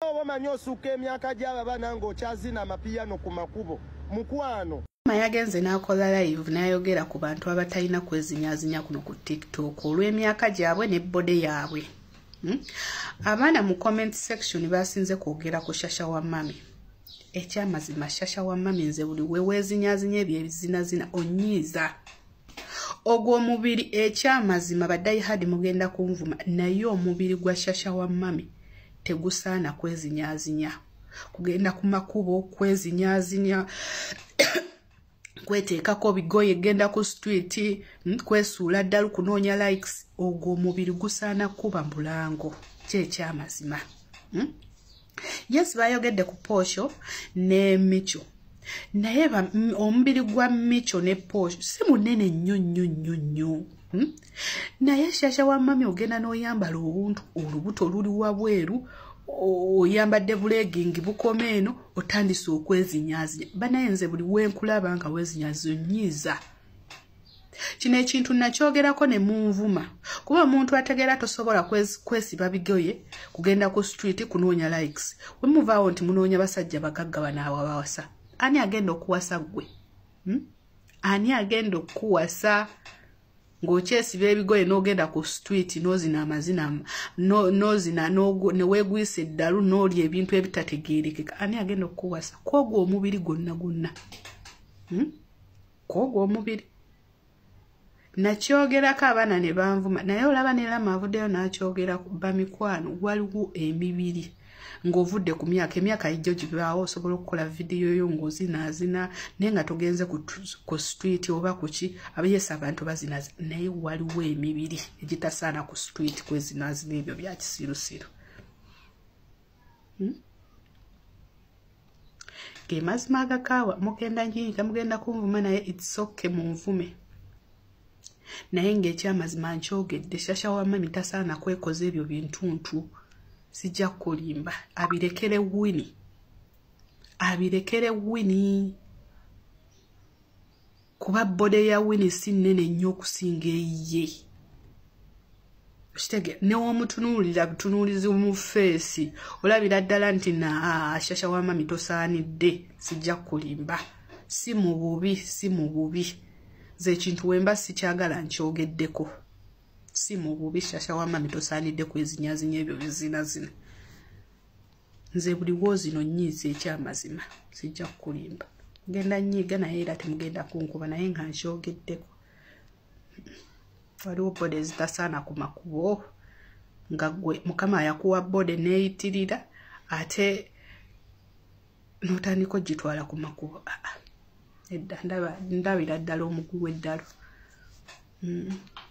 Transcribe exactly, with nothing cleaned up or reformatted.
Wamanyi osuka emyaka gy'abana ng'okyazina amapiyano ku makubo mukwano. Yagenze n'akola live n'ayogera ku bantu abatalina kwezinyazinya kuno ku TikTok olw'emyaka gyabwe ne bode yaabwe. Hmm? Abaana mu comment section basinze kwogera ku Shasha wa Mami. Ekyamazima Shasha wa Mami nze buli wewezinyazinya ebyo ebizinazina onyiiza. Ogwo omubiri ekyamazima baddayi hadi mugenda kunvuma naye omubiri gwa Shasha wa Mami tegusaana kwezinyazinya. Kugenda ku makubo kwezinyazinya kweteekako bigoye genda ku street kwesuula ddala kunoonya likes ogwo omubiri gusaana kuba mulango kyekyamazima. Hmm? Yes bayogedde ku Posho ne Micho naye omubiri gwa Micho ne Posho si munene nnyo nnyo nnyo nnyo. Hmm? Naye Shasha wa Mami ogenda n'oyambala obuntu olubuto luli wabweru oyambadde bulegingi bukoma eno otandise okwezinyazinya. Banayenze buli wenkulaba nga wezinyazinya nnyiza. Kino ekintu nakyogerako ne munvuma kuba omuntu ategeera tosobola kwesiba bigoye kugenda ku street kunoonya likes. We muvaawo nti munoonya basajja bagagga banaawa bawasa. Ani agenda okuwasa gwe? Hmm? Ani agenda okuwasa? Ng'okyesiba ebigoye n'ogenda ku street n'ozina amazina n'ozina neweegwisa eddalu n'olya ebintu ebitategeerekeka. Ani agenda okuwasa? Kwogwo omubiri gwonna gwonna. Hmm? Kwogwo omubiri. Nakyogerako abaana ne banvuma naye olaba ne Lama avuddeyo n'akyogera ba mikwano waliwo emibiri ng'ovudde ku myaka emyaka ijjo gibaawo osobola okukola vidiyo yo ng'ozinaazina naye nga togenze ku street oba ku ki abayesa abantu bazinazi naye waliwo emibiri egitasaana ku street kwezinaazina ebyo bya kisirusiru. Hmm? Ge mazima agakaawa mugenda nyiiga mugenda kunvuma naye it's okay munvume. Naye ng'ekyamazima nkyogedde Shasha wa Mami tasaana kwekoza ebyo bintuntu. Sijja kulimba abirekere Winnie. Abirekere Winnie. Kuba bode ya Winnie si nnene nnyo okusinga eyiye. Kitege ne womutunuulira butunuulizi mu face olabira ddala nti na Shasha wa Mami tosaanidde. Sijja kulimba. Si mu bubi si mu bubi. Ze kintu wemba sikyagala nkyogeddeko. Si mu bubi Shasha wa Mami tosaanidde kwezinyazinya ebyo bizinazina. Nze buli wozino nnyiiza ekyamazima sijja kulimba. Ngenda nnyiiga naye era temugenda kunkuba naye nga nkyogeddeko. Waliwo bode ezitasaana ku makubo nga gwe Mukama yakuwa bode neeyitirira ate n'otandika ogitwala ku makubo. Edda ndabira ddala omugwi w'eddalo. Mm.